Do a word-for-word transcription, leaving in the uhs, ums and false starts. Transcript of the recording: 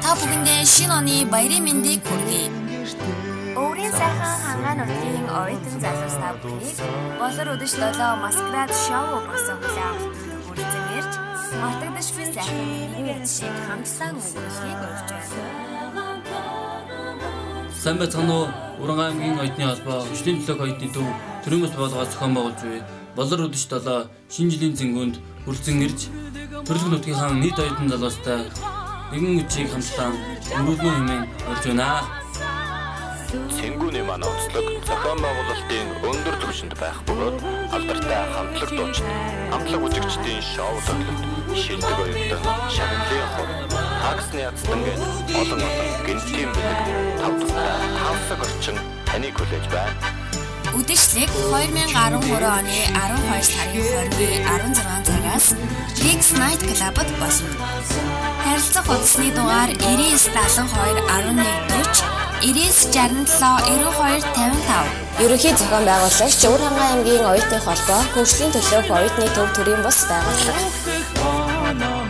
Та бүхэндээ шинэ оны баярын мэндийг хүргэе. Өөрийн сайхан хангаан нутгийн оюутан залуус та бүхнийг болор өдөж долоо маскарад шоу болсон хүлээн хүрэлцэн ирж мартагдашгүй сайхан нэгэн шиг хамтдаа өнгөрөхийг урьж байна. Сайн байцгаана уу? Уран аймгийн оюутны холбоо хөшлийн төлөөх оюутны төв төрөөмөс болгоод зохион байгуулж буй болор өдөж долоо шинэ жилийн зэнгүүнд хүрэлцэн ирж төрөлх нутгийнхаа нийт оюутан залуустай нэгэн үчиг хамтдаа өнгөрүүлнө хэмээн урьж байна. Цэнгүүний манай онцлог зохион байгуулалтын өндөр түвшинд байх бөгөөд алдартай хамтлаг дуучид, хамтлаг үзэгчдийн шоу тоглолт, шилдэг оюутан, шагналын хор, тагсны ядстангийн олон олон гэнэтийн бэлэг тав дахь тавсаг орчин таныг хүлээж байна. Үдэшлэг две тысячи двадцать три оны twelve сарын twenty-арван зургаан цагаас Geeks Night Club-д болно. Харилцах удасны дугаар nine seventy-two eleven forty nine sixty-seven ninety-two fifty-five. Ерөнхий зохион байгуулагч Өвөр хангай аймгийн оюутны холбоо хөгжлийн төлөөх оюутны төв төрийн бус байгууллага.